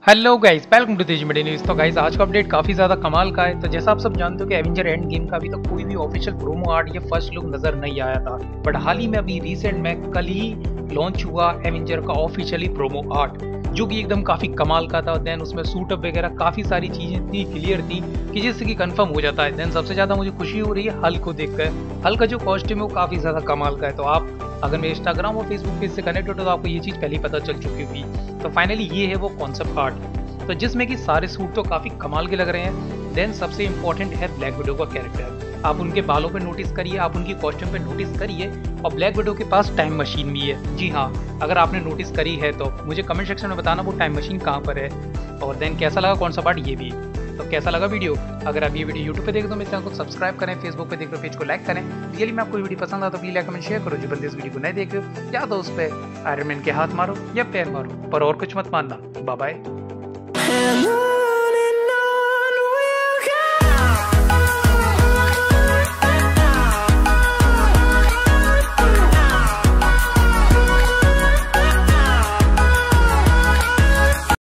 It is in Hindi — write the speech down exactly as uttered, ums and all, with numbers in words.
Hello guys, welcome to Tej media news. तो गाइस, आज का अपडेट काफ़ी ज़्यादा कमाल का है। तो जैसा आप सब जानते हो कि एवेंजर एंड गेम का अभी तक कोई भी ऑफिशियल प्रोमो आर्ट या फर्स्ट लुक नज़र नहीं आया था, बट हाल ही में अभी रिसेंट में कल ही लॉन्च हुआ एवेंजर का ऑफिशियली प्रोमो आर्ट, जो कि एकदम काफ़ी कमाल का था। देन उसमें सूटअप वगैरह काफ़ी सारी चीज़ें इतनी क्लियर थी कि जिससे कि कंफर्म हो जाता है। देन सबसे ज़्यादा मुझे खुशी हो रही है हल्क को देखकर। हल्क का जो कॉस्ट्यूम है वो काफ़ी ज़्यादा कमाल का है। तो आप अगर मेरे इंस्टाग्राम और फेसबुक पेज से कनेक्ट हो तो आपको ये चीज़ पहले ही पता चल चुकी होगी। तो फाइनली ये है वो कॉन्सेप्ट आर्ट, तो जिसमें कि सारे सूट तो काफ़ी कमाल के लग रहे हैं। देन सबसे इम्पोर्टेंट है ब्लैक विडो का कैरेक्टर। आप उनके बालों पे नोटिस करिए, आप उनकी कॉस्ट्यूम पे नोटिस करिए, और ब्लैक विडो के पास टाइम मशीन भी है। जी हाँ, अगर आपने नोटिस करी है तो मुझे कमेंट सेक्शन में बताना वो टाइम मशीन कहाँ पर है। और देन कैसा लगा कौन सा पार्ट, ये भी। तो कैसा लगा वीडियो? अगर आप ये वीडियो यूट्यूब पे देख तो मेरे चैनल को सब्सक्राइब करें, फेसबुक पे देख रहे हो पेज को लाइक करें। रियली में आपको वीडियो पसंद आता तो प्लीज लाइक कमेंट शेयर करो। जो बंदे इस वीडियो को नहीं देख रहे हो या तो उस पर आयरन मैन के हाथ मारो या पैर मारो, पर और कुछ मत मानना। Bye bye.